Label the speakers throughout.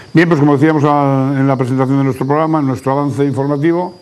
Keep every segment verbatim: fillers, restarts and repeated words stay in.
Speaker 1: Bien, pues como decíamos a, en la presentación de nuestro programa, en nuestro avance informativo,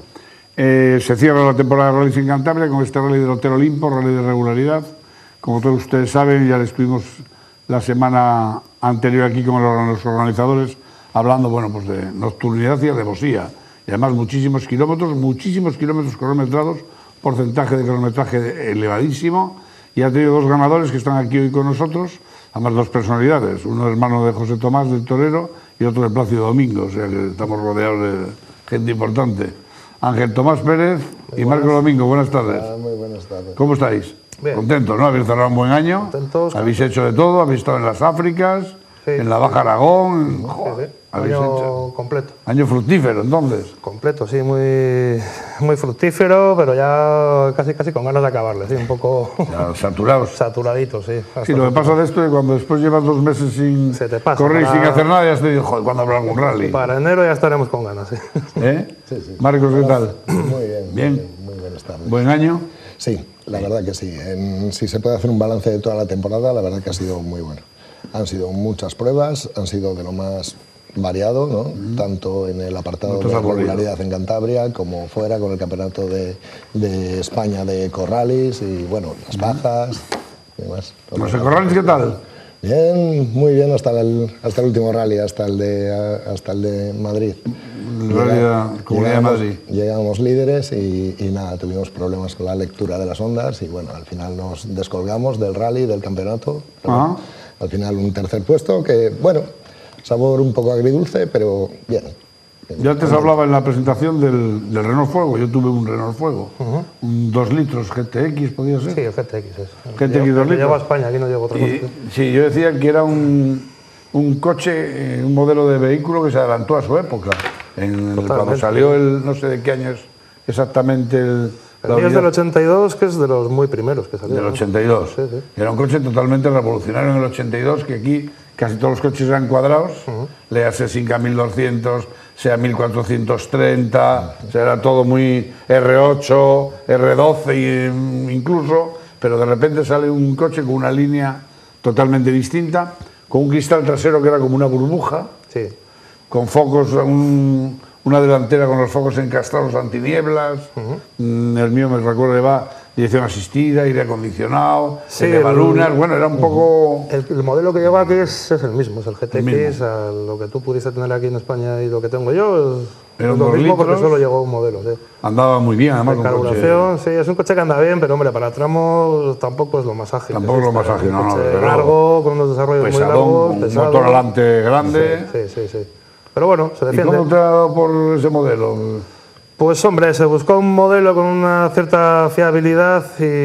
Speaker 1: eh, se cierra la temporada de rallies en Cantabria con este rally del Hotel Olimpo, rally de regularidad. Como todos ustedes saben, ya le estuvimos la semana anterior aquí con los organizadores hablando, bueno, pues de nocturnidad y alevosía. Y además muchísimos kilómetros, muchísimos kilómetros cronometrados, porcentaje de cronometraje elevadísimo. Y ha tenido dos ganadores que están aquí hoy con nosotros, además dos personalidades, uno hermano de José Tomás del Torero y otro de Plácido Domingo, o sea que estamos rodeados de gente importante. Ángel Tomás Pérez muy y Marco buenas. Domingo, buenas tardes.
Speaker 2: Ah, muy buenas tardes.
Speaker 1: ¿Cómo estáis?
Speaker 2: Bien.
Speaker 1: Contentos, ¿no? Habéis cerrado un buen año.
Speaker 2: Contentos.
Speaker 1: Habéis hecho de todo, habéis estado en las Áfricas, sí, en la Baja Aragón.
Speaker 2: Sí, sí.
Speaker 1: Habéis
Speaker 2: año
Speaker 1: hecho
Speaker 2: completo.
Speaker 1: Año fructífero, entonces.
Speaker 2: Completo, sí, muy, muy fructífero, pero ya casi casi con ganas de acabarle, sí, un poco
Speaker 1: ya, saturados.
Speaker 2: Saturaditos, sí.
Speaker 1: Sí, lo que pasa de esto es que cuando después llevas dos meses sin correr y
Speaker 2: para...
Speaker 1: sin hacer nada, ya te digo, joder, ¿cuándo habrá algún rally?
Speaker 2: Para enero ya estaremos con ganas, sí.
Speaker 1: ¿Eh?
Speaker 3: Sí, sí.
Speaker 1: Marcos, ¿qué tal?
Speaker 3: Muy bien.
Speaker 1: Bien.
Speaker 3: Muy, muy buenas tardes.
Speaker 1: ¿Buen año?
Speaker 3: Sí, la verdad que sí. En, si se puede hacer un balance de toda la temporada, la verdad que ha sido muy bueno. Han sido muchas pruebas, han sido de lo más variado, ¿no? Mm. Tanto en el apartado de regularidad en Cantabria como fuera con el campeonato de, de España de Corralis y bueno, las bajas y demás.
Speaker 1: ¿Los Corralis qué tal?
Speaker 3: Bien, muy bien hasta el, hasta el último rally, hasta el de, hasta el de Madrid.
Speaker 1: El rally de la Comunidad de Madrid.
Speaker 3: Llegábamos líderes y, y nada, tuvimos problemas con la lectura de las ondas y bueno, al final nos descolgamos del rally, del campeonato.
Speaker 1: Ah.
Speaker 3: Al final un tercer puesto que, bueno, sabor un poco agridulce, pero bien. bien.
Speaker 1: Yo antes hablaba en la presentación del, del Renault Fuego, yo tuve un Renault Fuego, uh-huh. un dos litros G T X, ¿podía ser?
Speaker 2: Sí, el G T X es.
Speaker 1: G T X dos litros.
Speaker 2: Llevo a España, aquí no llevo otra cosa.
Speaker 1: Sí, yo decía que era un, un coche, un modelo de vehículo que se adelantó a su época. En el, cuando salió el, no sé de qué año es exactamente el...
Speaker 2: El mío es del ochenta y dos, que es de los muy primeros que salieron.
Speaker 1: Del ochenta y dos.
Speaker 2: Sí, sí.
Speaker 1: Era un coche totalmente revolucionario en el ochenta y dos, que aquí casi todos los coches eran cuadrados, uh-huh. léase cinco mil doscientos, sea mil cuatrocientos treinta, uh-huh. o sea, era todo muy R ocho, R doce incluso, pero de repente sale un coche con una línea totalmente distinta, con un cristal trasero que era como una burbuja,
Speaker 2: sí.
Speaker 1: con focos, un... una delantera con los focos encastrados antinieblas, uh-huh. el mío me recuerdo que va dirección asistida, aire acondicionado, sí, lunas, bueno, era un uh-huh. poco...
Speaker 2: El, el modelo que llevo aquí es, es el mismo, es el G T X, a lo que tú pudiste tener aquí en España y lo que tengo yo, es, es lo mismo porque solo llegó un modelo. Sí.
Speaker 1: Andaba muy bien, además.
Speaker 2: De carburación, coche... sí, es un coche que anda bien, pero hombre, para tramos tampoco es lo más ágil.
Speaker 1: Tampoco es lo más ágil, no, no.
Speaker 2: Pero largo, con unos desarrollos
Speaker 1: pesadón,
Speaker 2: muy largos,
Speaker 1: un
Speaker 2: pesado.
Speaker 1: motor delante grande.
Speaker 2: Sí, sí, sí, sí. Pero bueno, se defiende.
Speaker 1: ¿Y cómo te ha dado por ese modelo?
Speaker 2: Pues hombre, se buscó un modelo con una cierta fiabilidad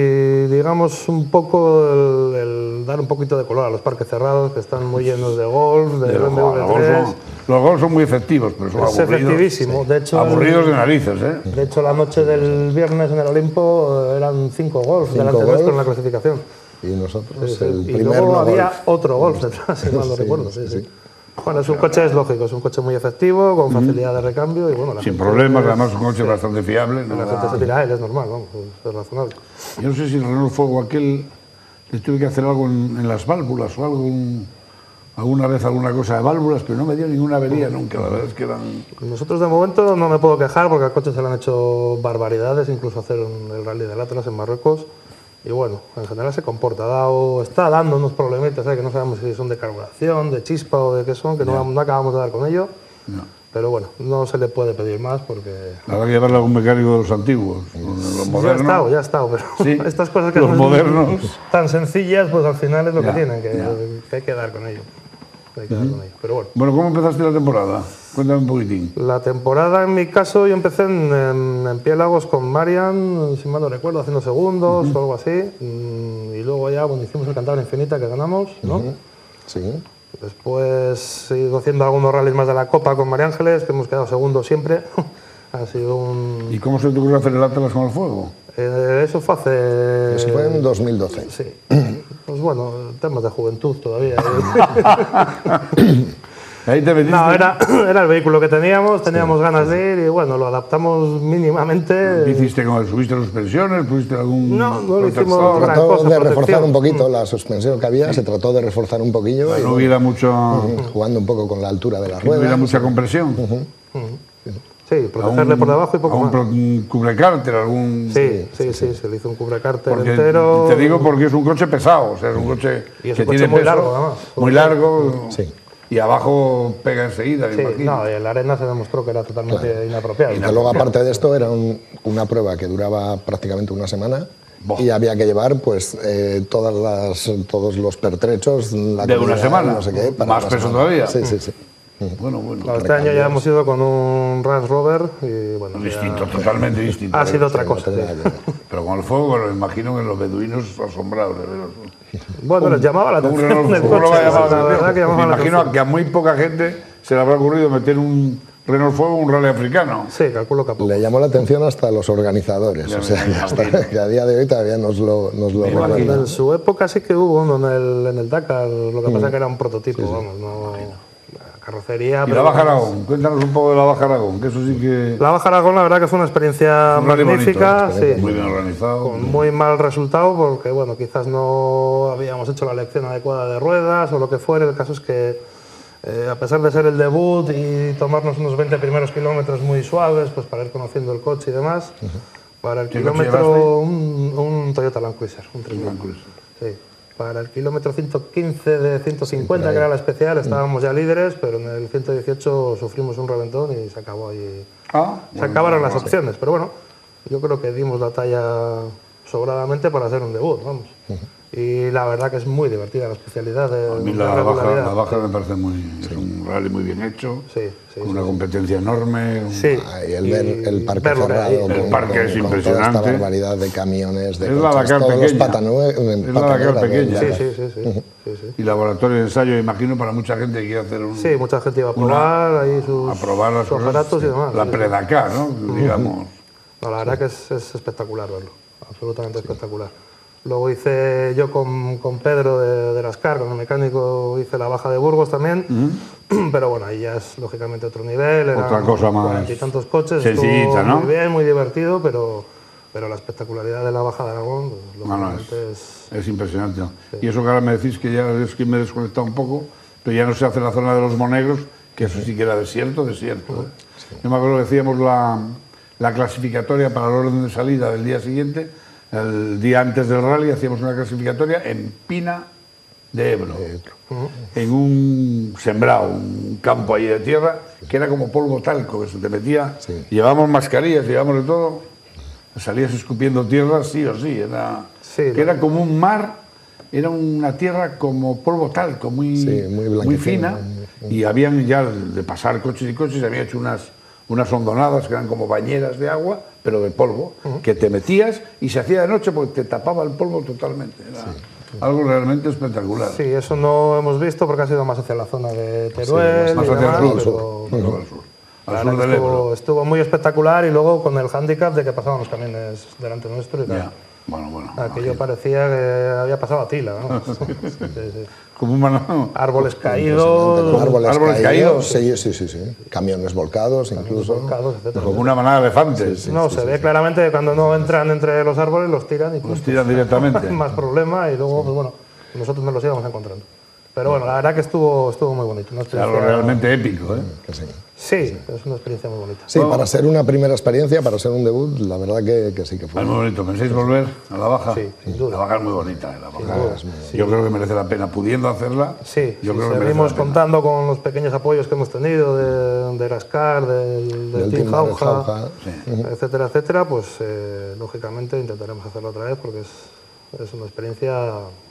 Speaker 2: y digamos un poco el, el dar un poquito de color a los parques cerrados que están muy llenos de Golf, de, de B M W tres.
Speaker 1: Los Golf son muy efectivos, pero son
Speaker 2: es
Speaker 1: aburridos.
Speaker 2: efectivísimo.
Speaker 1: Sí.
Speaker 2: De hecho,
Speaker 1: aburridos de narices, ¿eh?
Speaker 2: De hecho, la noche del viernes en el Olimpo eran cinco Golf
Speaker 3: cinco
Speaker 2: delante
Speaker 3: golf.
Speaker 2: nuestro en la clasificación.
Speaker 3: Y nosotros
Speaker 2: sí, sí.
Speaker 3: el
Speaker 2: y
Speaker 3: primer
Speaker 2: luego
Speaker 3: no
Speaker 2: había
Speaker 3: golf.
Speaker 2: otro Golf detrás, si mal no
Speaker 3: sí,
Speaker 2: recuerdo. Sí, sí.
Speaker 3: Sí.
Speaker 2: Bueno, es un coche, es lógico, es un coche muy efectivo, con facilidad de recambio y bueno... La
Speaker 1: Sin
Speaker 2: gente
Speaker 1: problemas,
Speaker 2: es,
Speaker 1: además es un coche
Speaker 2: sí,
Speaker 1: bastante fiable.
Speaker 2: No la
Speaker 1: da...
Speaker 2: gente se tira a él, es normal, vamos, es razonable.
Speaker 1: Yo no sé si el Renault Fuego aquel le tuve que hacer algo en, en las válvulas o algo, un, alguna vez alguna cosa de válvulas, pero no me dio ninguna avería nunca, la verdad es que eran...
Speaker 2: Nosotros de momento no me puedo quejar porque al coche se le han hecho barbaridades, incluso hacer el rally del Atlas en Marruecos. Y bueno, en general se comporta, dado, está dando unos problemitas, ¿eh? Que no sabemos si son de carburación, de chispa o de qué son, que no, no acabamos de dar con ello. No. Pero bueno, no se le puede pedir más porque...
Speaker 1: Habrá que llevarle a algún mecánico de los antiguos, los modernos.
Speaker 2: Ya ha estado, ya ha estado, pero ¿sí? Estas cosas que
Speaker 1: los
Speaker 2: son
Speaker 1: modernos.
Speaker 2: tan sencillas, pues al final es lo ya, que tienen, que,
Speaker 1: ya.
Speaker 2: que hay que dar con ello. Hay que dar con ello. Pero bueno.
Speaker 1: Bueno, ¿cómo empezaste la temporada? Cuéntame un poquitín.
Speaker 2: La temporada, en mi caso, yo empecé en, en, en Piélagos con Marian, si mal no recuerdo, haciendo segundos uh-huh. o algo así. Y luego ya, bueno, hicimos el Cantabria Infinita que ganamos, ¿no?
Speaker 3: Uh-huh. Sí.
Speaker 2: Después he ido haciendo algunos rallies más de la Copa con María Ángeles, que hemos quedado segundos siempre. Ha sido un...
Speaker 1: ¿Y cómo se te ocurrió hacer el Atlas con el Fuego?
Speaker 2: Eh, eso fue hace...
Speaker 3: Eso fue en dos mil doce.
Speaker 2: Sí. Pues bueno, temas de juventud todavía.
Speaker 1: Ahí te metiste.
Speaker 2: No, era, era el vehículo que teníamos, teníamos sí, ganas sí. de ir y bueno, lo adaptamos mínimamente.
Speaker 1: ¿Qué hiciste con él? ¿Subiste las suspensiones? ¿Pusiste algún...?
Speaker 2: No, no lo hicimos
Speaker 3: Se
Speaker 2: gran
Speaker 3: trató
Speaker 2: cosa,
Speaker 3: de reforzar
Speaker 2: protección.
Speaker 3: un poquito la suspensión que había, sí. se trató de reforzar un poquillo.
Speaker 1: Bueno,
Speaker 3: y,
Speaker 1: no hubiera mucho...
Speaker 3: Jugando un poco con la altura de las
Speaker 1: ruedas. No hubiera mucha
Speaker 3: sí.
Speaker 1: compresión.
Speaker 2: Uh-huh. Uh-huh. Sí, protegerle un, por debajo y poco más.
Speaker 1: Un cubrecárter, algún...
Speaker 2: Sí, sí, sí, sí, se le hizo un cubrecárter
Speaker 1: porque,
Speaker 2: entero.
Speaker 1: Te digo porque es un coche pesado, o sea, es un coche
Speaker 2: y es
Speaker 1: que
Speaker 2: un coche
Speaker 1: tiene
Speaker 2: muy
Speaker 1: peso,
Speaker 2: largo, además.
Speaker 1: Muy largo,
Speaker 3: sí.
Speaker 1: y abajo pega enseguida, me
Speaker 2: sí,
Speaker 1: imagino.
Speaker 2: No, y en la arena se demostró que era totalmente claro. inapropiado.
Speaker 3: Y luego, aparte de esto, era un, una prueba que duraba prácticamente una semana. Boh. Y había que llevar pues eh, todas las, todos los pertrechos la
Speaker 1: de una semana,
Speaker 3: no sé qué, para
Speaker 1: más peso todavía.
Speaker 3: Sí, sí, sí.
Speaker 1: Bueno, bueno.
Speaker 2: Claro, este año ya hemos ido con un Range Rover y bueno.
Speaker 1: Distinto,
Speaker 2: ya...
Speaker 1: totalmente distinto.
Speaker 2: Ha sido otra
Speaker 3: sí,
Speaker 2: cosa.
Speaker 3: No
Speaker 2: sí.
Speaker 1: Pero con el fuego, bueno, me imagino que los beduinos asombrados de veros.
Speaker 2: Bueno, les llamaba la atención.
Speaker 1: Un
Speaker 2: el
Speaker 1: coche,
Speaker 2: coche,
Speaker 1: la
Speaker 2: la verdad que
Speaker 1: me imagino que a muy poca gente se le habrá ocurrido meter un Renault Fuego un rally africano.
Speaker 2: Sí, calculo que a poco.
Speaker 3: Le llamó la atención hasta a los organizadores, ya o sea, que, hasta, que a día de hoy todavía nos lo, nos lo recuerdan.
Speaker 2: En su época sí que hubo uno en el, en el Dakar, lo que mm. pasa es que era un prototipo, sí, sí. vamos, no... Carrocería.
Speaker 1: Y la Baja Aragón, cuéntanos un poco de la Baja Aragón, que eso sí que...
Speaker 2: La Baja Aragón la verdad que fue una experiencia un magnífica,
Speaker 1: bonito,
Speaker 2: sí,
Speaker 1: muy bien organizado.
Speaker 2: Con muy mal resultado porque bueno, quizás no habíamos hecho la elección adecuada de ruedas o lo que fuera. El caso es que eh, a pesar de ser el debut y tomarnos unos veinte primeros kilómetros muy suaves, pues para ir conociendo el coche y demás, uh-huh. para el kilómetro un, un Toyota Land Cruiser, un tres mil. Sí. Para el kilómetro ciento quince de ciento cincuenta, sí, que era la especial, estábamos ya líderes, pero en el ciento dieciocho sufrimos un reventón y se acabó ahí.
Speaker 1: Ah,
Speaker 2: se
Speaker 1: bueno,
Speaker 2: acabaron
Speaker 1: bueno,
Speaker 2: las opciones, sí. Pero bueno, yo creo que dimos la talla sobradamente para hacer un debut, vamos. Uh-huh. Y la verdad que es muy divertida la especialidad de,
Speaker 1: a mí
Speaker 2: de
Speaker 1: la,
Speaker 2: la
Speaker 1: baja, la baja me parece muy... Sí. Es un rally muy bien hecho,
Speaker 2: sí, sí,
Speaker 1: con
Speaker 2: sí,
Speaker 1: una
Speaker 2: sí.
Speaker 1: competencia enorme. Un...
Speaker 3: Sí. Ah, y el ver el parque cerrado,
Speaker 1: el
Speaker 3: con,
Speaker 1: parque
Speaker 3: con,
Speaker 1: es
Speaker 3: con
Speaker 1: impresionante.
Speaker 3: Toda esta barbaridad de camiones, de
Speaker 1: es
Speaker 3: coches,
Speaker 1: la Dakar
Speaker 3: todos
Speaker 1: pequeña.
Speaker 3: los patanue,
Speaker 1: es la Dakar pequeña.
Speaker 2: Sí, sí, sí, sí, uh-huh. sí, sí.
Speaker 1: Y laboratorio de ensayo, imagino, para mucha gente que quiere hacer un...
Speaker 2: Sí, mucha gente iba a probar una, ahí sus,
Speaker 1: a probar las
Speaker 2: sus
Speaker 1: cosas,
Speaker 2: aparatos
Speaker 1: sí.
Speaker 2: y demás.
Speaker 1: La
Speaker 2: sí,
Speaker 1: pre-Dakar, ¿no?
Speaker 2: Uh-huh.
Speaker 1: Digamos.
Speaker 2: No, la verdad que es, es espectacular verlo, absolutamente sí. espectacular. Luego hice yo con, con Pedro de, de Lascar, con el mecánico, hice la Baja de Burgos también, uh-huh. pero bueno, ahí ya es lógicamente otro nivel, eran
Speaker 1: otra cosa más
Speaker 2: y tantos coches,
Speaker 1: sencillita, ¿no?
Speaker 2: Muy bien, muy divertido, pero, pero la espectacularidad de la Baja de Aragón, pues, lógicamente
Speaker 1: no, no, es,
Speaker 2: es...
Speaker 1: es impresionante. Sí. Y eso que ahora me decís que ya es que me he desconectado un poco, pero ya no se hace la zona de los Monegros, que eso sí que era desierto, desierto. ¿eh? Sí. Yo me acuerdo que decíamos la, la clasificatoria para el orden de salida del día siguiente. El día antes del rally hacíamos una clasificatoria en Pina de Ebro, uh-huh. en un sembrado, un campo ahí de tierra, que era como polvo talco, que se te metía, sí. Llevábamos mascarillas, llevábamos de todo, salías escupiendo tierra, sí o sí, era, sí, que era como un mar, era una tierra como polvo talco, muy,
Speaker 3: sí, muy,
Speaker 1: muy fina, muy... y habían ya, de pasar coches y coches, había hecho unas, unas hondonadas que eran como bañeras de agua, pero de polvo, uh-huh. que te metías y se hacía de noche porque te tapaba el polvo totalmente. Era sí, sí. Algo realmente espectacular.
Speaker 2: Sí, eso no hemos visto porque ha sido más hacia la zona de Teruel.
Speaker 1: Sí, más hacia
Speaker 2: demás,
Speaker 1: el sur,
Speaker 2: pero,
Speaker 1: pero,
Speaker 2: pero,
Speaker 1: al sur, al sur del
Speaker 2: estuvo,
Speaker 1: Ebro.
Speaker 2: Estuvo muy espectacular y luego con el hándicap de que pasaban los camiones delante nuestro y tal.
Speaker 1: Yeah. Bueno, bueno.
Speaker 2: Aquello
Speaker 1: imagino.
Speaker 2: parecía que había pasado a tila, ¿no? sí, sí.
Speaker 1: Como un mano...
Speaker 2: Árboles caídos.
Speaker 3: Árboles,
Speaker 1: árboles caídos.
Speaker 3: caídos. Sí, sí, sí, sí. Camiones volcados, Camiones incluso.
Speaker 2: Volcados, etcétera.
Speaker 1: Como una manada de elefantes.
Speaker 2: Sí, sí, no,
Speaker 3: sí,
Speaker 2: se
Speaker 3: sí,
Speaker 2: ve
Speaker 3: sí.
Speaker 2: claramente que cuando no entran entre los árboles los tiran y
Speaker 1: los tiran directamente.
Speaker 2: Más problema y luego, pues bueno, nosotros nos los íbamos encontrando. Pero bueno, la verdad que estuvo, estuvo muy bonito. Una
Speaker 1: algo realmente épico, ¿eh?
Speaker 3: Que sí.
Speaker 2: Sí, sí, es una experiencia muy bonita.
Speaker 3: Sí, para ser una primera experiencia, para ser un debut, la verdad que, que sí que fue.
Speaker 1: Es muy bonito. ¿Pensáis volver a la Baja?
Speaker 2: Sí, sin duda.
Speaker 1: La Baja es muy bonita, ¿eh? La Baja.
Speaker 2: Duda,
Speaker 1: es,
Speaker 2: sí.
Speaker 1: Yo creo que merece la pena, pudiendo hacerla.
Speaker 2: Sí,
Speaker 1: yo
Speaker 2: sí,
Speaker 1: creo que
Speaker 2: seguimos contando con los pequeños apoyos que hemos tenido de, de Lascar, del, del, del Team Jauja, sí. etcétera, etcétera, pues eh, lógicamente intentaremos hacerlo otra vez porque es, es una experiencia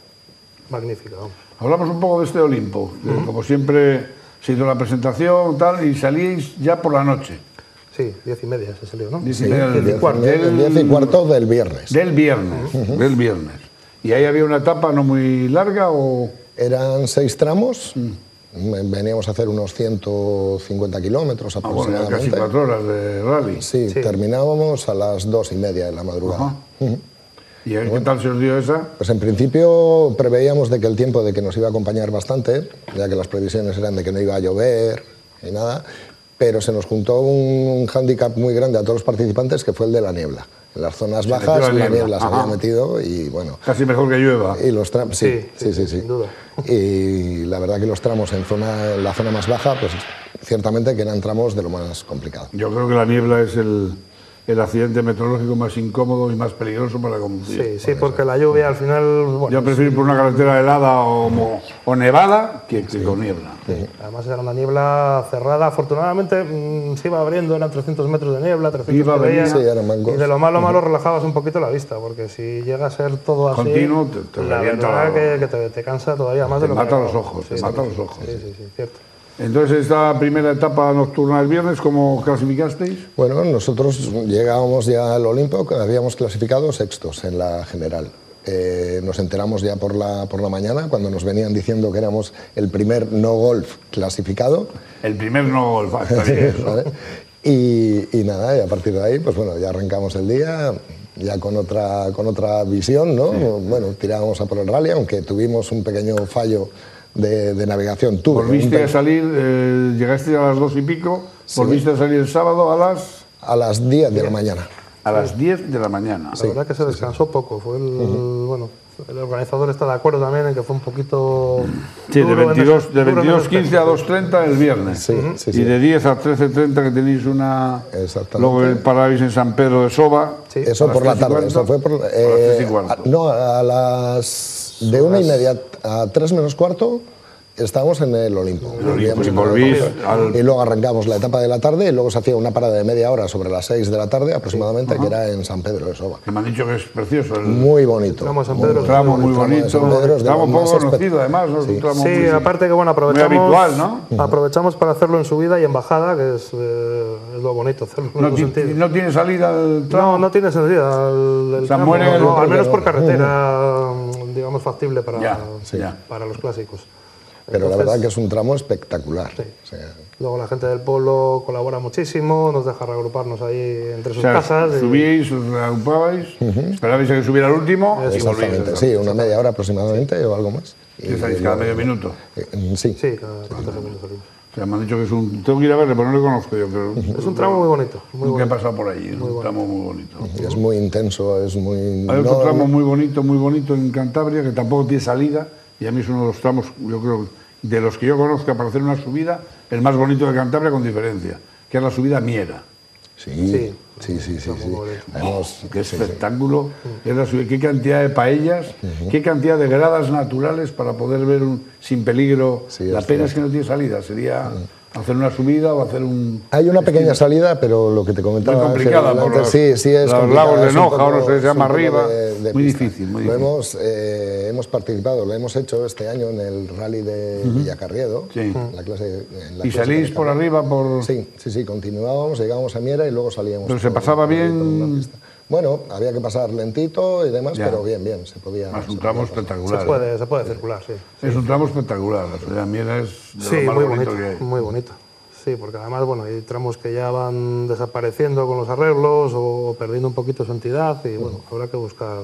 Speaker 2: magnífica. Vamos.
Speaker 1: Hablamos un poco de este Olimpo, uh-huh. como siempre se hizo la presentación tal, y salíais ya por la noche.
Speaker 2: Sí, diez y media se salió, ¿no?
Speaker 1: Diez y
Speaker 3: sí,
Speaker 1: media del,
Speaker 3: diez,
Speaker 1: cuarto,
Speaker 3: del, diez y cuarto del viernes.
Speaker 1: Del viernes, uh-huh. del viernes. ¿Y ahí había una etapa no muy larga o...?
Speaker 3: Eran seis tramos, mm. veníamos a hacer unos ciento cincuenta kilómetros aproximadamente.
Speaker 1: Ah, bueno, casi cuatro horas de rally.
Speaker 3: Sí, sí, terminábamos a las dos y media de la madrugada. Uh-huh.
Speaker 1: ¿Y qué tal se os dio esa?
Speaker 3: Pues en principio preveíamos de que el tiempo de que nos iba a acompañar bastante, ya que las previsiones eran de que no iba a llover y nada, pero se nos juntó un hándicap muy grande a todos los participantes, que fue el de la niebla. En las zonas
Speaker 1: se
Speaker 3: bajas
Speaker 1: la
Speaker 3: la
Speaker 1: niebla,
Speaker 3: niebla se
Speaker 1: Ajá.
Speaker 3: había metido y bueno...
Speaker 1: Casi mejor que llueva.
Speaker 3: Y los tramos, sí, sí, sí, sí, sí.
Speaker 2: sin duda.
Speaker 3: Y la verdad que los tramos en, zona, en la zona más baja, pues ciertamente que eran tramos de lo más complicado.
Speaker 1: Yo creo que la niebla es el, el accidente meteorológico más incómodo y más peligroso para conducir.
Speaker 2: Sí, sí, porque la lluvia al final... Bueno,
Speaker 1: Yo prefiero ir por una carretera helada o, mo- o nevada que, que con niebla.
Speaker 2: sí. Además era una niebla cerrada. Afortunadamente mmm, se iba abriendo, eran trescientos metros de niebla, trescientos
Speaker 1: Iba a
Speaker 2: que
Speaker 1: venir.
Speaker 2: veías,
Speaker 3: Sí, eran mangos.
Speaker 2: y de lo malo malo relajabas un poquito la vista, porque si llega a ser todo así...
Speaker 1: Continuo, te- te
Speaker 2: la
Speaker 1: revienta
Speaker 2: verdad
Speaker 1: la-
Speaker 2: que, que te, te cansa todavía más
Speaker 1: Te
Speaker 2: de lo
Speaker 1: mata
Speaker 2: que...
Speaker 1: los ojos, te mata los ojos.
Speaker 2: Sí, sí, sí, cierto.
Speaker 1: Entonces, esta primera etapa nocturna del viernes, ¿cómo clasificasteis?
Speaker 3: Bueno, nosotros llegábamos ya al Olimpo, habíamos clasificado sextos en la general. Eh, nos enteramos ya por la, por la mañana, cuando nos venían diciendo que éramos el primer no golf clasificado.
Speaker 1: El primer no golf, hasta bien.
Speaker 3: ¿Vale? Y, y nada, y a partir de ahí, pues bueno, ya arrancamos el día, ya con otra, con otra visión, ¿no? Bueno, tirábamos a por el rally, aunque tuvimos un pequeño fallo de, de navegación. Tuve
Speaker 1: Volviste
Speaker 3: un
Speaker 1: a salir, eh, llegaste a las dos y pico,
Speaker 3: Sí.
Speaker 1: volviste a salir el sábado a las,
Speaker 3: a las diez de la mañana.
Speaker 1: a las diez de la mañana.
Speaker 2: La verdad que se descansó poco. Fue el, bueno, el organizador está de acuerdo también en que fue un poquito...
Speaker 1: Sí, de
Speaker 2: duro en
Speaker 1: veintidós,
Speaker 2: ese-
Speaker 1: de
Speaker 2: duro en
Speaker 1: veintidós
Speaker 2: ese
Speaker 1: quince a
Speaker 2: aspecto.
Speaker 1: dos treinta el viernes.
Speaker 3: Sí, sí,
Speaker 1: Y
Speaker 3: sí.
Speaker 1: de diez a trece treinta que tenéis una...
Speaker 3: Exactamente.
Speaker 1: Luego el paráis en San Pedro de Soba.
Speaker 2: Sí.
Speaker 3: Eso
Speaker 1: a las
Speaker 3: por la
Speaker 1: tres y
Speaker 3: tarde,
Speaker 1: cuarto,
Speaker 3: eso fue por...
Speaker 1: a las
Speaker 3: eh,
Speaker 1: tres y cuarto.
Speaker 3: a- no, a las... de una y media a tres menos cuarto estábamos en el Olimpo. Volvíamos
Speaker 1: y
Speaker 3: en el
Speaker 1: volvís
Speaker 3: Olimpo.
Speaker 1: al-
Speaker 3: Y luego arrancamos la etapa de la tarde y luego se hacía una parada de media hora sobre las seis de la tarde aproximadamente, que era en San Pedro de Soba.
Speaker 1: Que me han dicho que es precioso. El
Speaker 3: Muy bonito.
Speaker 2: Tramo de San
Speaker 3: Muy
Speaker 2: Pedro
Speaker 1: un
Speaker 2: es
Speaker 1: tramo muy
Speaker 3: tramo de
Speaker 1: bonito.
Speaker 3: San Pedro es de
Speaker 1: Tramo
Speaker 3: lo
Speaker 1: poco
Speaker 3: más espe-
Speaker 1: conocido además, ¿no? Es un tramo
Speaker 2: Sí,
Speaker 1: muy,
Speaker 2: aparte que bueno,
Speaker 1: muy
Speaker 2: aprovechamos,
Speaker 1: habitual, ¿no?
Speaker 2: aprovechamos para hacerlo en subida y en bajada, que es, eh, es lo bonito hacerlo en
Speaker 1: No,
Speaker 2: los
Speaker 1: ti-
Speaker 2: sentidos.
Speaker 1: no tiene salida el tramo.
Speaker 2: No, no tiene sentido. El, el
Speaker 1: O sea,
Speaker 2: tramo,
Speaker 1: muere en el
Speaker 2: no, al menos
Speaker 3: primero.
Speaker 2: por carretera, digamos, factible para,
Speaker 1: Ya, sí. ya.
Speaker 2: para los clásicos.
Speaker 3: Pero la
Speaker 2: Entonces,
Speaker 3: verdad que es un tramo espectacular.
Speaker 2: Sí.
Speaker 3: O sea,
Speaker 2: Luego la gente del pueblo colabora muchísimo, nos deja reagruparnos ahí entre
Speaker 1: O
Speaker 2: sus
Speaker 1: sea,
Speaker 2: casas. y-
Speaker 1: subíais, os reagrupabais, esperabais a que subiera el último y volvíais.
Speaker 3: exactamente, sí, una media hora aproximadamente o algo más. Y
Speaker 1: ¿Qué estáis cada medio minuto?
Speaker 3: Eh, Sí,
Speaker 2: Sí, cada treinta minutos.
Speaker 1: O sea, me han dicho que es un... Tengo que ir a verle, pero no lo conozco yo. Pero
Speaker 2: Es un tramo muy bonito. Muy
Speaker 1: nunca he
Speaker 2: bonito.
Speaker 1: pasado por allí, es un tramo muy bonito.
Speaker 3: y es muy intenso, es muy...
Speaker 1: Hay otro
Speaker 3: no-
Speaker 1: tramo muy bonito, muy bonito en Cantabria, que tampoco tiene salida, y a mí es uno de los tramos, yo creo, de los que yo conozco para hacer una subida, el más bonito de Cantabria con diferencia, que es la subida Miera.
Speaker 3: Sí,
Speaker 2: Sí.
Speaker 3: sí, sí, sí. sí.
Speaker 2: muy bonito.
Speaker 3: Además,
Speaker 1: Qué espectáculo, es la subida, qué cantidad de paellas, qué cantidad de gradas naturales para poder ver un- sin peligro.
Speaker 3: Sí,
Speaker 1: La
Speaker 3: es
Speaker 1: pena
Speaker 3: verdad.
Speaker 1: es que no tiene salida, sería hacer una subida o hacer un...
Speaker 3: hay una pequeña salida, pero lo que te comentaba...
Speaker 1: Muy complicada,
Speaker 3: Ángel,
Speaker 1: por los-
Speaker 3: sí, sí es
Speaker 1: los
Speaker 3: complicada,
Speaker 1: lagos de
Speaker 3: es un
Speaker 1: Noja,
Speaker 3: poco-
Speaker 1: ahora se
Speaker 3: es
Speaker 1: llama
Speaker 3: un poco
Speaker 1: arriba,
Speaker 3: de- de
Speaker 1: muy
Speaker 3: pista.
Speaker 1: difícil, muy
Speaker 3: Lo
Speaker 1: difícil.
Speaker 3: hemos, eh, hemos participado, lo hemos hecho este año en el rally de Villacarriedo,
Speaker 1: Sí.
Speaker 3: la clase, en la
Speaker 1: ¿Y
Speaker 3: clase
Speaker 1: salís
Speaker 3: de
Speaker 1: por arriba por...?
Speaker 3: Sí, sí, sí, continuábamos, llegábamos a Miera y luego salíamos.
Speaker 1: Pero se
Speaker 3: por-
Speaker 1: pasaba
Speaker 3: por ahí,
Speaker 1: bien.
Speaker 3: por una pista. Bueno, había que pasar lentito y demás,
Speaker 1: Ya.
Speaker 3: pero bien, bien, se podía.
Speaker 1: Es un
Speaker 3: se
Speaker 1: tramo
Speaker 3: podía pasar.
Speaker 1: espectacular.
Speaker 2: Se puede, se puede circular, sí.
Speaker 1: Es un tramo espectacular, la subida Miera es de
Speaker 2: Sí,
Speaker 1: lo más
Speaker 2: muy
Speaker 1: bonito,
Speaker 2: bonito,
Speaker 1: que hay.
Speaker 2: muy bonito. Sí, porque además, bueno, hay tramos que ya van desapareciendo con los arreglos o perdiendo un poquito su entidad y, bueno, habrá que buscar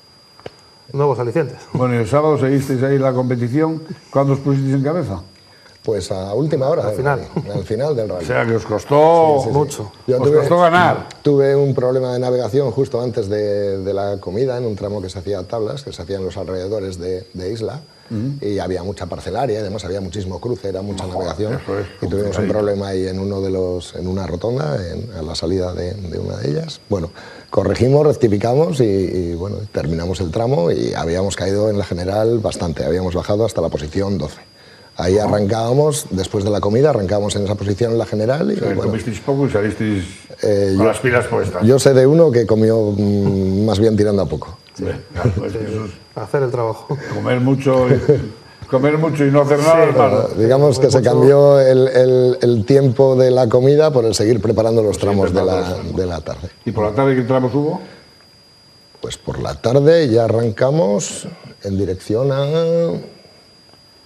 Speaker 2: nuevos alicientes.
Speaker 1: Bueno, y el sábado seguisteis ahí la competición, ¿cuándo os pusisteis en cabeza?
Speaker 3: Pues a última hora.
Speaker 2: Al
Speaker 3: del
Speaker 2: final.
Speaker 3: rally, al final del rally.
Speaker 1: O sea, que os costó
Speaker 3: Sí, sí, sí.
Speaker 2: mucho.
Speaker 3: Yo
Speaker 1: Os
Speaker 3: tuve-
Speaker 1: costó ganar.
Speaker 3: Tuve un problema de navegación justo antes de, de la comida, en un tramo que se hacía a tablas, que se hacía en los alrededores de, de Isla, y había mucha parcelaria, y además había muchísimo cruce, era mucha navegación,
Speaker 1: eso es
Speaker 3: y tuvimos un
Speaker 1: complicadito.
Speaker 3: problema ahí en, uno de los, en una rotonda, en, a la salida de, de una de ellas. Bueno, corregimos, rectificamos y, y, bueno, terminamos el tramo y habíamos caído en la general bastante, habíamos bajado hasta la posición doce. Ahí arrancábamos, después de la comida, arrancábamos en esa posición en la general y
Speaker 1: O sea, que
Speaker 3: bueno,
Speaker 1: comisteis poco y salisteis
Speaker 3: Eh,
Speaker 1: con
Speaker 3: yo-
Speaker 1: las pilas puestas.
Speaker 3: yo sé de uno que comió mm, más bien tirando a poco.
Speaker 1: Hombre, claro, pues eso es
Speaker 2: Hacer el trabajo.
Speaker 1: comer mucho, y, comer mucho y no hacer nada es malo.
Speaker 3: Digamos que se cambió el, el- el tiempo de la comida por el seguir preparando los tramos de la, de la tarde.
Speaker 1: ¿Y por la tarde qué tramos hubo?
Speaker 3: Pues por la tarde ya arrancamos en dirección a...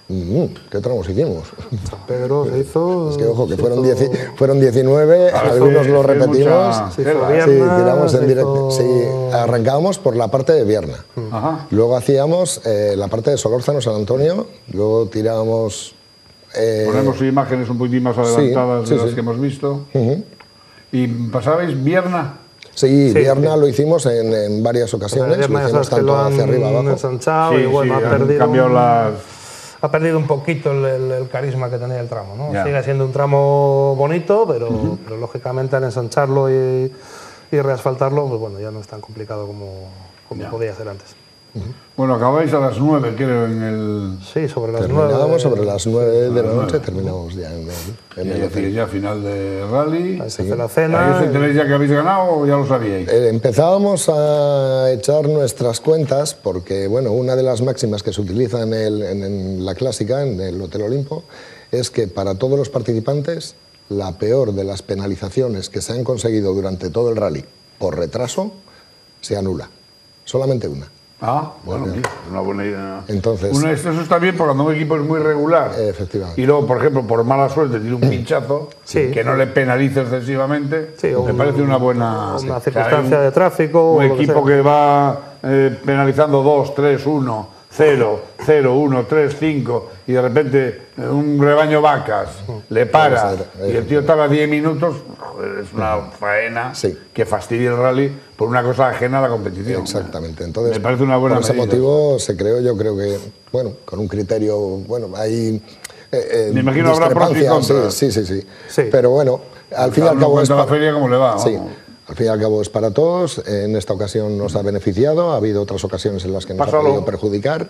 Speaker 3: Mm, ¿Qué tramos hicimos?
Speaker 2: San Pedro se hizo...
Speaker 3: Es que ojo, que
Speaker 2: se
Speaker 3: fueron,
Speaker 2: hizo-
Speaker 3: dieci, fueron diecinueve,
Speaker 1: Ah,
Speaker 3: algunos
Speaker 1: sí,
Speaker 3: lo
Speaker 1: sí,
Speaker 3: repetimos.
Speaker 1: mucha
Speaker 2: se hizo
Speaker 1: tela.
Speaker 3: Sí,
Speaker 2: Vierna,
Speaker 3: tiramos en
Speaker 2: se
Speaker 3: directo.
Speaker 2: hizo-
Speaker 3: Sí, arrancábamos por la parte de Vierna.
Speaker 1: Ajá.
Speaker 3: Luego hacíamos eh, la parte de Solórzano, San Antonio. Luego tirábamos. eh,
Speaker 1: Ponemos imágenes un poquitín más adelantadas
Speaker 3: sí,
Speaker 1: de las
Speaker 3: sí.
Speaker 1: que hemos visto.
Speaker 3: ujú.
Speaker 1: ¿Y pasabais Vierna?
Speaker 3: Sí,
Speaker 2: Sí,
Speaker 3: Vierna
Speaker 2: sí.
Speaker 3: lo hicimos en, en varias ocasiones.
Speaker 2: Vierna
Speaker 3: Lo
Speaker 2: ya
Speaker 3: hicimos
Speaker 2: sabes que
Speaker 3: tanto
Speaker 2: lo han
Speaker 3: hacia arriba abajo.
Speaker 2: ensanchado
Speaker 1: Sí,
Speaker 2: y bueno,
Speaker 1: sí,
Speaker 2: ha
Speaker 1: han
Speaker 2: perdido
Speaker 1: cambiado
Speaker 2: un-
Speaker 1: las...
Speaker 2: ha perdido un poquito el, el- el carisma que tenía el tramo, ¿no?
Speaker 1: Ya.
Speaker 2: Sigue siendo un tramo bonito, pero, pero lógicamente al ensancharlo y, y reasfaltarlo, pues bueno, ya no es tan complicado como, como
Speaker 1: Ya.
Speaker 2: podía ser antes.
Speaker 1: Bueno, acabáis a las nueve, creo, en el...
Speaker 2: Sí, sobre las
Speaker 3: Terminábamos
Speaker 2: nueve.
Speaker 3: sobre las nueve de la
Speaker 1: nueve.
Speaker 3: noche, terminamos ya en el, en
Speaker 1: Y
Speaker 3: el
Speaker 1: ya,
Speaker 3: hotel.
Speaker 1: ya final de rally.
Speaker 2: Ahí se hace la
Speaker 1: ¿Ahí
Speaker 2: cena.
Speaker 1: os enteráis ya que habéis ganado o ya lo sabíais?
Speaker 3: Eh, Empezábamos a echar nuestras cuentas porque, bueno, una de las máximas que se utiliza en, el- en- en la clásica, en el Hotel Olimpo, es que para todos los participantes la peor de las penalizaciones que se han conseguido durante todo el rally por retraso se anula. Solamente una.
Speaker 1: Ah, bueno, mira, una buena idea.
Speaker 3: Entonces-
Speaker 1: Una, eso está bien porque cuando un equipo es muy regular
Speaker 3: Efectivamente.
Speaker 1: y luego, por ejemplo, por mala suerte tiene un pinchazo
Speaker 2: Sí.
Speaker 1: que no le penalice excesivamente,
Speaker 2: Sí, o
Speaker 1: me
Speaker 2: un-
Speaker 1: parece una buena...
Speaker 2: una
Speaker 1: o sea,
Speaker 2: circunstancia
Speaker 1: hay un-
Speaker 2: de tráfico
Speaker 1: Un
Speaker 2: o lo que
Speaker 1: equipo
Speaker 2: sea.
Speaker 1: que va eh, penalizando dos, tres, uno, cero, cero, uno, tres, cinco y de repente eh, un rebaño vacas le para
Speaker 3: Puede ser,
Speaker 1: y el tío tarda diez minutos, joder, es una faena
Speaker 3: Sí.
Speaker 1: que fastidia el rally por una cosa ajena a la competición.
Speaker 3: Exactamente. Entonces,
Speaker 1: me parece una buena
Speaker 3: por ese
Speaker 1: medida.
Speaker 3: motivo se creó, yo creo que, bueno, con un criterio, bueno, hay eh, eh,
Speaker 1: Me imagino habrá pros y
Speaker 3: discrepancias,
Speaker 1: contras.
Speaker 3: sí, sí, sí, sí,
Speaker 2: Sí.
Speaker 3: Pero bueno, al fin y
Speaker 1: Cada
Speaker 3: al
Speaker 1: uno
Speaker 3: cabo es
Speaker 1: cuenta la
Speaker 3: pa-
Speaker 1: feria como le va.
Speaker 3: Sí,
Speaker 1: vamos.
Speaker 3: al fin y al cabo es para todos. En esta ocasión nos ha beneficiado, ha habido otras ocasiones en las que nos
Speaker 1: Pásalo.
Speaker 3: ha podido perjudicar.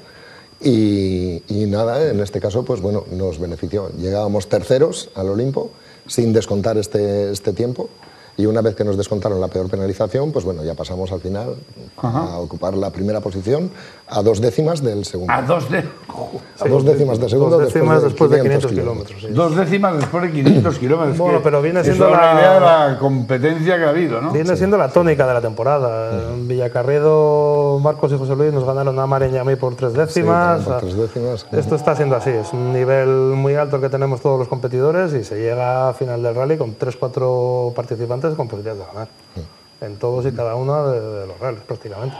Speaker 3: Y, y nada, en este caso, pues bueno, nos benefició. Llegábamos terceros al Olimpo, sin descontar este, este tiempo. Y una vez que nos descontaron la peor penalización, pues bueno, ya pasamos al final a ocupar la primera posición a dos décimas del segundo.
Speaker 1: A dos, de...
Speaker 3: A dos décimas de segundo
Speaker 2: Dos décimas después de
Speaker 3: quinientos
Speaker 2: quinientos kilómetros. sí.
Speaker 1: dos décimas después de quinientos kilómetros.
Speaker 2: Bueno,
Speaker 1: que
Speaker 2: pero viene
Speaker 1: eso
Speaker 2: siendo
Speaker 1: da
Speaker 2: la-
Speaker 1: una idea de la competencia que ha habido, ¿no?
Speaker 2: Viene siendo la tónica de la temporada. En Villacarriedo, Marcos y José Luis nos ganaron a Maren y a mí por tres décimas.
Speaker 3: Sí, por tres décimas.
Speaker 2: Esto está siendo así, es un nivel muy alto el que tenemos todos los competidores y se llega a final del rally con tres cuatro participantes con posibilidades de ganar. En todos y cada uno de, de los rallies, prácticamente.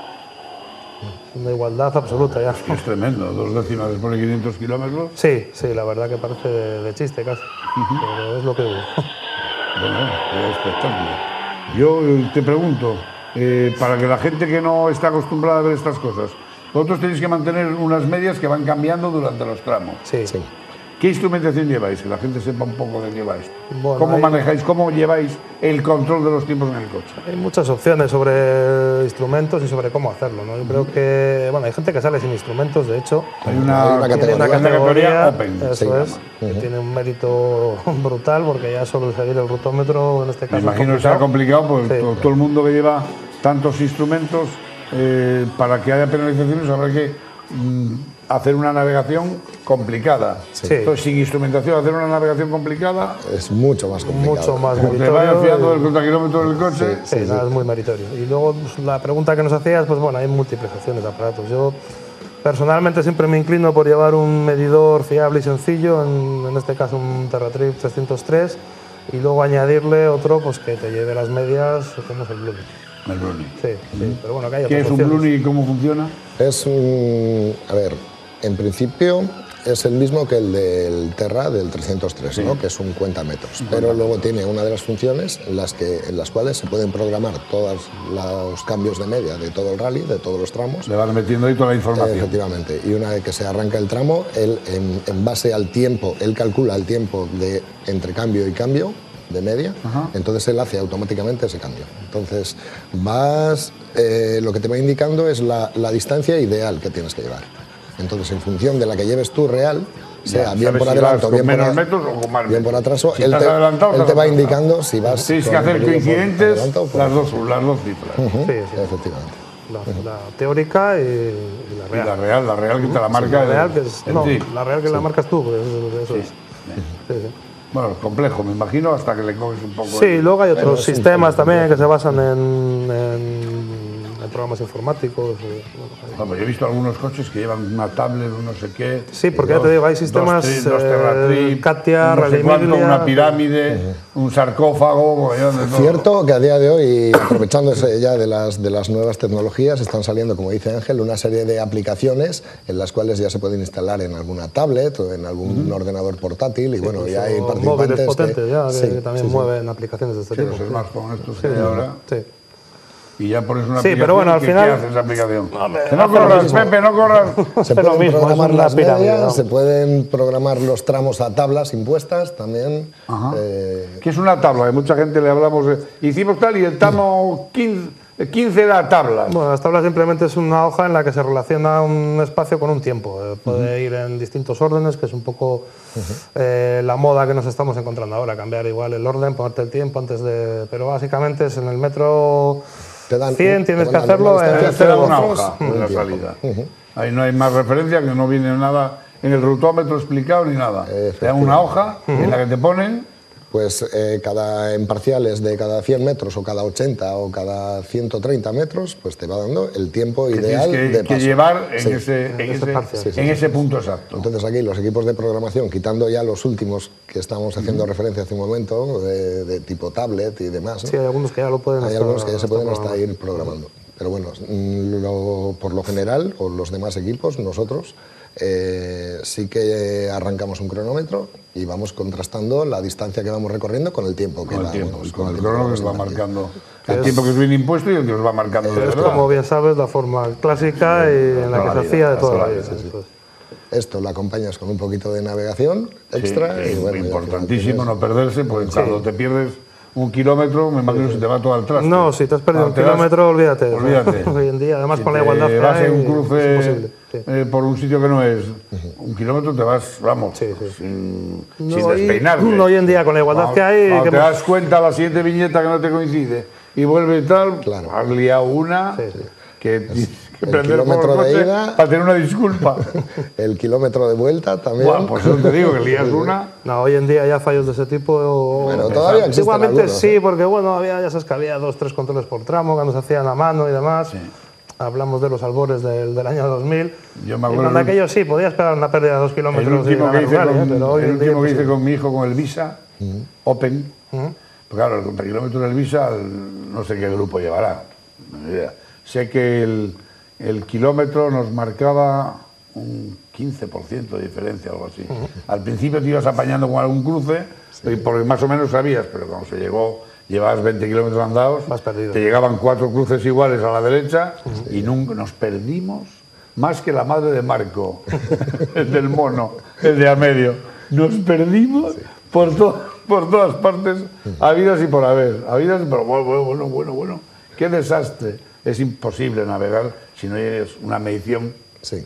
Speaker 2: Es una igualdad absoluta ya.
Speaker 1: Es tremendo, dos décimas después de quinientos kilómetros.
Speaker 2: Sí, sí, la verdad que parece de, de chiste casi, pero es lo que hubo.
Speaker 1: Bueno, qué espectáculo. Yo eh, te pregunto, eh, para que la gente que no está acostumbrada a ver estas cosas, vosotros tenéis que mantener unas medias que van cambiando durante los tramos.
Speaker 2: Sí,
Speaker 3: Sí.
Speaker 1: ¿Qué instrumentación lleváis? Que la gente sepa un poco de qué va esto.
Speaker 2: Bueno,
Speaker 1: ¿Cómo
Speaker 2: hay-
Speaker 1: manejáis, cómo lleváis el control de los tiempos en el coche?
Speaker 2: Hay muchas opciones sobre instrumentos y sobre cómo hacerlo, ¿no? Yo creo que, bueno, hay gente que sale sin instrumentos, de hecho.
Speaker 1: Hay una,
Speaker 3: Hay una
Speaker 2: Tiene una
Speaker 3: categoría.
Speaker 2: categoría,
Speaker 1: open.
Speaker 2: eso
Speaker 3: se
Speaker 2: es,
Speaker 3: llama.
Speaker 2: que tiene un mérito brutal porque ya solo seguir el rutómetro, en este
Speaker 1: Me
Speaker 2: caso. es
Speaker 1: imagino que será complicado porque
Speaker 2: Sí.
Speaker 1: todo, todo el mundo que lleva tantos instrumentos, eh, para que haya penalizaciones habrá que mm, hacer una navegación complicada.
Speaker 2: Sí.
Speaker 1: Entonces, sin instrumentación, hacer una navegación complicada,
Speaker 3: Es mucho más complicado.
Speaker 2: Mucho más
Speaker 1: como te vayas
Speaker 2: meritorio.
Speaker 1: fiando del contakilómetro del coche.
Speaker 2: Sí, nada, es muy meritorio. Y luego pues, la pregunta que nos hacías, pues bueno, hay múltiples opciones de aparatos. Yo personalmente siempre me inclino por llevar un medidor fiable y sencillo, en, en este caso un TerraTrip trescientos tres, y luego añadirle otro pues que te lleve las medias, como es el Blumi.
Speaker 1: El Bruni.
Speaker 2: Sí, sí, pero bueno, que hay
Speaker 1: ¿Qué
Speaker 2: otras
Speaker 1: es un
Speaker 2: opciones.
Speaker 1: Bruni y cómo funciona?
Speaker 3: Es un. A ver, en principio es el mismo que el del Terra del trescientos tres, ¿no? Que es un cuentametros. Pero luego tiene una de las funciones en las, que, en las cuales se pueden programar todos los cambios de media de todo el rally, de todos los tramos.
Speaker 1: Le van metiendo ahí toda la información.
Speaker 3: Efectivamente. Y una vez que se arranca el tramo, él, en, en base al tiempo, él calcula el tiempo de entre cambio y cambio de media,
Speaker 1: Ajá.
Speaker 3: entonces él hace automáticamente ese cambio. Entonces vas, eh, lo que te va indicando es la, la distancia ideal que tienes que llevar. Entonces, en función de la que lleves tú real, sea
Speaker 1: Ya,
Speaker 3: bien
Speaker 1: sabes
Speaker 3: por
Speaker 1: si
Speaker 3: adelanto,
Speaker 1: vas
Speaker 3: bien
Speaker 1: con
Speaker 3: por,
Speaker 1: menos
Speaker 3: a-
Speaker 1: metros o con más
Speaker 3: bien por
Speaker 1: metros.
Speaker 3: atraso,
Speaker 1: Si
Speaker 3: él,
Speaker 1: estás
Speaker 3: te,
Speaker 1: adelantado,
Speaker 3: él
Speaker 1: estás
Speaker 3: te va
Speaker 1: adelantado.
Speaker 3: indicando si vas.
Speaker 1: Tienes que
Speaker 3: con un
Speaker 1: hacer
Speaker 3: pelillo por
Speaker 1: coincidentes
Speaker 3: adelante o por
Speaker 1: las
Speaker 3: atrás.
Speaker 1: dos, las dos cifras.
Speaker 3: Ujú,
Speaker 2: Sí, sí.
Speaker 3: Efectivamente.
Speaker 2: La, la teórica y, y la
Speaker 1: Y
Speaker 2: real.
Speaker 1: la real, la real que te la marca
Speaker 2: La
Speaker 1: el-
Speaker 2: real, que es,
Speaker 1: el
Speaker 2: no,
Speaker 1: trip.
Speaker 2: la real que la marcas tú, pues, eso, eso es. Sí, sí.
Speaker 1: Bueno, complejo, me imagino, hasta que le coges un poco.
Speaker 2: Sí,
Speaker 1: el-
Speaker 2: luego hay
Speaker 3: Pero
Speaker 2: otros
Speaker 3: es un
Speaker 2: sistemas
Speaker 3: poco
Speaker 2: también que se basan en, en- en programas informáticos. Y,
Speaker 1: bueno, no, pues yo he visto algunos coches que llevan una tablet, un no sé qué.
Speaker 2: Sí, porque dos, ya te digo, hay sistemas
Speaker 1: dos, dos Terratrip,
Speaker 2: Katia,
Speaker 1: no sé cuánto, una pirámide, uh-huh. un sarcófago.
Speaker 3: Cierto que a día de hoy, aprovechando ya de las, de las nuevas tecnologías, están saliendo, como dice Ángel, una serie de aplicaciones en las cuales ya se pueden instalar en alguna tablet o en algún uh-huh. ordenador portátil y sí, bueno, ya hay participantes
Speaker 2: móviles potentes
Speaker 3: que,
Speaker 2: ya, que,
Speaker 3: sí,
Speaker 2: que también
Speaker 3: sí,
Speaker 2: mueven
Speaker 3: sí.
Speaker 2: aplicaciones de este
Speaker 1: sí,
Speaker 2: tipo.
Speaker 1: Los smartphones estos
Speaker 2: sí,
Speaker 1: que hay ahora.
Speaker 2: Sí.
Speaker 1: Y ya pones una
Speaker 2: sí,
Speaker 1: aplicación.
Speaker 2: pero bueno, al
Speaker 1: ¿qué,
Speaker 2: final...
Speaker 1: ¿qué hace esa aplicación?
Speaker 2: No, me,
Speaker 1: que no corras, Pepe, no corras.
Speaker 3: Se pueden
Speaker 2: mismo,
Speaker 3: programar
Speaker 2: es
Speaker 3: las
Speaker 2: pirámide,
Speaker 3: medias,
Speaker 2: ¿no?
Speaker 3: se pueden programar los tramos a tablas impuestas también.
Speaker 1: Eh... ¿Qué es una tabla? A mucha gente le hablamos de... Hicimos tal y el tramo quince, quince era tabla.
Speaker 2: Bueno, las tablas simplemente es una hoja en la que se relaciona un espacio con un tiempo. Eh, puede uh-huh. ir en distintos órdenes, que es un poco uh-huh. eh, la moda que nos estamos encontrando ahora. Cambiar igual el orden, ponerte el tiempo antes de... Pero básicamente es en el metro...
Speaker 3: Te dan,
Speaker 2: cien, tienes
Speaker 3: te
Speaker 2: que hacerlo en
Speaker 1: te dan una hoja de la salida. Uh-huh. Ahí no hay más referencia, que no viene nada en el rutómetro explicado ni nada. Te dan una hoja uh-huh. en la que te ponen...
Speaker 3: Pues eh, cada, en parciales de cada cien metros o cada ochenta o cada ciento treinta metros, pues te va dando el tiempo
Speaker 1: que
Speaker 3: ideal
Speaker 1: que,
Speaker 3: de paso.
Speaker 1: que llevar en,
Speaker 3: sí.
Speaker 1: ese, en, ese,
Speaker 2: sí, sí,
Speaker 1: en
Speaker 2: sí,
Speaker 1: ese
Speaker 2: sí.
Speaker 1: punto exacto.
Speaker 3: Entonces aquí los equipos de programación, quitando ya los últimos que estamos haciendo uh-huh. referencia hace un momento, de, de tipo tablet y demás, ¿no?
Speaker 2: Sí, hay algunos que ya lo pueden
Speaker 3: Hay
Speaker 2: estar,
Speaker 3: algunos que ya se pueden hasta ir programando. Pero bueno, lo, por lo general, o los demás equipos, nosotros, eh, sí que arrancamos un cronómetro y vamos contrastando la distancia que vamos recorriendo con el tiempo que
Speaker 1: con
Speaker 3: va.
Speaker 1: El tiempo,
Speaker 3: Bueno,
Speaker 1: con, con el
Speaker 3: cronómetro
Speaker 1: que os va marcando el
Speaker 2: es,
Speaker 1: tiempo que os viene impuesto y el que os va marcando de
Speaker 2: es
Speaker 1: verdad.
Speaker 2: Como bien sabes, la forma clásica y en la que se hacía de toda la vida.
Speaker 3: Sí, sí. Esto lo acompañas con un poquito de navegación extra.
Speaker 1: Sí,
Speaker 3: y bueno,
Speaker 1: importantísimo
Speaker 3: tienes...
Speaker 1: no perderse, porque
Speaker 2: sí.
Speaker 1: cuando te pierdes un kilómetro, me imagino que se te va todo al traste.
Speaker 2: No, si te has perdido
Speaker 1: cuando
Speaker 2: un kilómetro,
Speaker 1: das,
Speaker 2: olvídate.
Speaker 1: olvídate.
Speaker 2: Hoy en día, además
Speaker 1: si
Speaker 2: con la igualdad que
Speaker 1: vas
Speaker 2: hay,
Speaker 1: en un cruce
Speaker 2: es imposible. Sí.
Speaker 1: Eh, por un sitio que no es uh-huh. un kilómetro, te vas, vamos,
Speaker 2: sí, sí.
Speaker 1: sin,
Speaker 2: no,
Speaker 1: sin despeinarte.
Speaker 2: Y, hoy en día, con la igualdad
Speaker 1: cuando,
Speaker 2: que hay...
Speaker 1: Cuando
Speaker 2: que
Speaker 1: te
Speaker 2: hemos...
Speaker 1: das cuenta, la siguiente viñeta que no te coincide y vuelve y tal,
Speaker 3: claro.
Speaker 1: has liado una
Speaker 2: sí, sí.
Speaker 1: que...
Speaker 3: Es...
Speaker 1: que
Speaker 3: el
Speaker 1: prender
Speaker 3: kilómetro
Speaker 1: por el
Speaker 3: de
Speaker 1: coche
Speaker 3: ida,
Speaker 1: para tener una disculpa.
Speaker 3: El kilómetro de vuelta también.
Speaker 1: Bueno, pues eso te digo, que lías una.
Speaker 2: No, hoy en día ya fallos de ese tipo.
Speaker 3: Bueno, todavía existen
Speaker 2: Antiguamente
Speaker 3: algunos,
Speaker 2: sí,
Speaker 3: ¿eh?
Speaker 2: porque bueno, había, ya sabes que había dos, tres controles por tramo, que nos hacían a mano y demás.
Speaker 1: Sí.
Speaker 2: Hablamos de los albores del, del año dos mil.
Speaker 1: Yo me acuerdo.
Speaker 2: Y cuando aquello sí, podías pegar una pérdida de dos kilómetros.
Speaker 1: El último que hice,
Speaker 2: rural,
Speaker 1: con,
Speaker 2: ¿eh? Pero hoy
Speaker 1: el
Speaker 2: en día
Speaker 1: último que hice
Speaker 2: sí.
Speaker 1: con mi hijo con el Visa, uh-huh. Open.
Speaker 2: Uh-huh.
Speaker 1: Pues claro, el contrakilómetro del Visa, el, no sé qué grupo llevará. No idea. Sé que el. El kilómetro nos marcaba un quince por ciento de diferencia, algo así. Uh-huh. Al principio te ibas apañando con algún cruce, sí. porque más o menos sabías, pero cuando se llegó, llevabas veinte kilómetros andados, te llegaban cuatro cruces iguales a la derecha uh-huh. y nunca nos perdimos más que la madre de Marco, el del mono, el de a medio. Nos perdimos sí. por, to por todas partes, habidas y por haber. Habidas y por... Bueno, bueno, bueno, bueno. Qué desastre. Es imposible navegar si no hay una medición
Speaker 3: sí.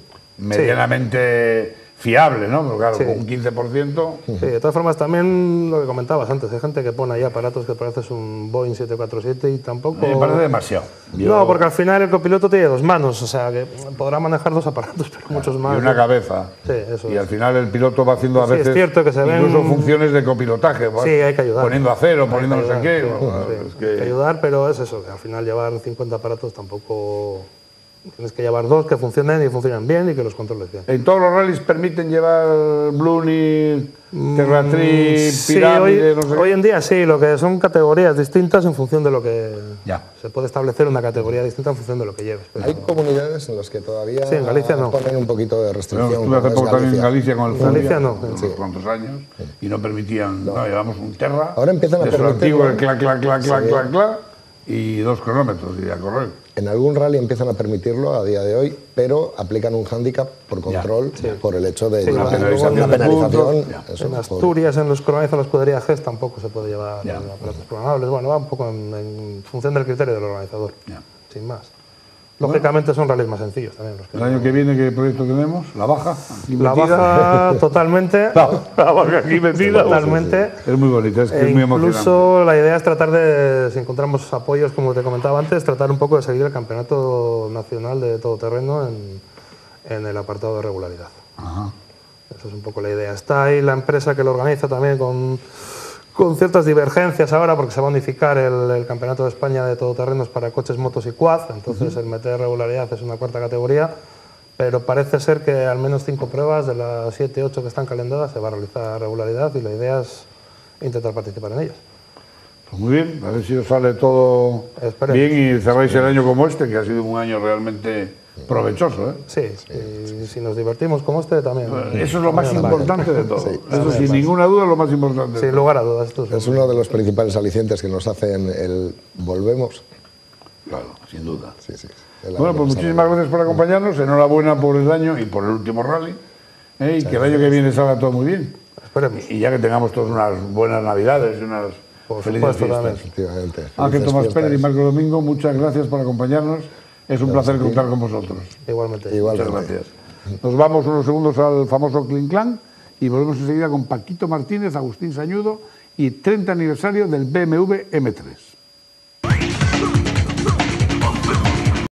Speaker 1: medianamente sí. fiable, ¿no? Pero claro,
Speaker 2: sí.
Speaker 1: con un quince por ciento...
Speaker 2: Sí, de todas formas, también lo que comentabas antes, hay gente que pone ahí aparatos que pareces un Boeing siete cuatro siete y tampoco...
Speaker 1: Me parece demasiado. Yo...
Speaker 2: No, porque al final el copiloto tiene dos manos, o sea, que podrá manejar dos aparatos, pero claro, muchos más.
Speaker 1: Y una cabeza.
Speaker 2: Sí, eso
Speaker 1: y
Speaker 2: es.
Speaker 1: al final el piloto va haciendo a
Speaker 2: sí,
Speaker 1: veces
Speaker 2: es cierto que se
Speaker 1: incluso
Speaker 2: ven...
Speaker 1: funciones de copilotaje.
Speaker 2: Sí, hay que ayudar.
Speaker 1: Poniendo acero, hay poniendo
Speaker 2: ayudar,
Speaker 1: no sé qué.
Speaker 2: Sí,
Speaker 1: bueno,
Speaker 2: sí,
Speaker 1: es que...
Speaker 2: Hay que ayudar, pero es eso, que al final llevar cincuenta aparatos tampoco... Tienes que llevar dos que funcionen y funcionan bien y que los controles bien.
Speaker 1: ¿En todos los rallies permiten llevar Bluny, Terratrip,
Speaker 2: sí,
Speaker 1: Pirámide?
Speaker 2: Hoy,
Speaker 1: no sé
Speaker 2: hoy en día sí, lo que son categorías distintas en función de lo que...
Speaker 1: Ya.
Speaker 2: Se puede establecer una categoría distinta en función de lo que lleves. Pero...
Speaker 3: Hay comunidades en las que todavía
Speaker 2: sí, en Galicia no.
Speaker 3: ponen un poquito de restricción.
Speaker 1: Bueno, estuve hace poco también en Galicia con el
Speaker 2: en Galicia no.
Speaker 1: unos
Speaker 2: Sí.
Speaker 1: cuantos años, y no permitían, no, no llevamos un Terra,
Speaker 3: ahora empiezan a
Speaker 1: de su
Speaker 3: permitirlo.
Speaker 1: antiguo, el clac, clac, clac, clac,
Speaker 3: Sí.
Speaker 1: clac, clac, y dos cronómetros y a correr.
Speaker 3: En algún rally empiezan a permitirlo a día de hoy, pero aplican un hándicap por control,
Speaker 2: ya, sí.
Speaker 3: por el hecho de
Speaker 2: sí,
Speaker 3: llevar
Speaker 2: una
Speaker 1: penalización
Speaker 3: una
Speaker 1: de
Speaker 3: penalización.
Speaker 1: puntos,
Speaker 3: Eso,
Speaker 2: en
Speaker 3: por...
Speaker 2: Asturias, en los cronometros de la escudería G E S tampoco se puede llevar
Speaker 1: ya.
Speaker 2: aparatos programables. Bueno, va un poco en, en función del criterio del organizador,
Speaker 1: Ya.
Speaker 2: sin más. Lógicamente son rallies más sencillos también. Los que
Speaker 1: El año que viene, ¿qué proyecto tenemos? ¿La baja?
Speaker 2: ¿Aquí la metida? Baja totalmente.
Speaker 1: La, la baja aquí metida.
Speaker 2: Totalmente.
Speaker 1: Es muy bonita, es que
Speaker 2: e
Speaker 1: es muy emocionante.
Speaker 2: Incluso la idea es tratar de, si encontramos apoyos, como te comentaba antes, tratar un poco de seguir el campeonato nacional de todoterreno en, en el apartado de regularidad.
Speaker 1: Ajá.
Speaker 2: Esa es un poco la idea. Está ahí la empresa que lo organiza también con... con ciertas divergencias ahora porque se va a unificar el, el Campeonato de España de todoterrenos para coches, motos y quad, entonces uh-huh. el meter regularidad es una cuarta categoría, pero parece ser que al menos cinco pruebas de las siete, ocho que están calendadas se va a realizar regularidad y la idea es intentar participar en ellas.
Speaker 1: Pues muy bien, a ver si os sale todo Esperemos. bien y cerráis el año como este, que ha sido un año realmente provechoso, ¿eh?
Speaker 2: Sí, sí, y si nos divertimos como este también.
Speaker 1: Bueno, eso es lo más importante de todo. Sí, eso sin ninguna duda es lo más importante.
Speaker 2: Sin lugar a dudas. Esto es,
Speaker 3: es uno de los principales alicientes que nos hacen el volvemos.
Speaker 1: Claro, sin duda.
Speaker 3: Sí, sí.
Speaker 1: Bueno, pues muchísimas gracias por acompañarnos, enhorabuena por el año y por el último rally, ¿eh? y que el año que viene salga todo muy bien.
Speaker 2: Esperemos.
Speaker 1: Y ya que tengamos todas unas buenas navidades y unas
Speaker 2: por
Speaker 1: felices
Speaker 2: supuesto,
Speaker 1: fiestas.
Speaker 3: Efectivamente.
Speaker 1: Ángel Tomás Pérez y Marco Domingo, muchas gracias por acompañarnos. Es un placer contar con vosotros.
Speaker 2: Igualmente.
Speaker 3: Igualmente.
Speaker 1: Muchas gracias. Nos vamos unos segundos al famoso Clean Clan y volvemos enseguida con Paquito Martínez, Agustín Sañudo y treinta aniversario del B M W M tres.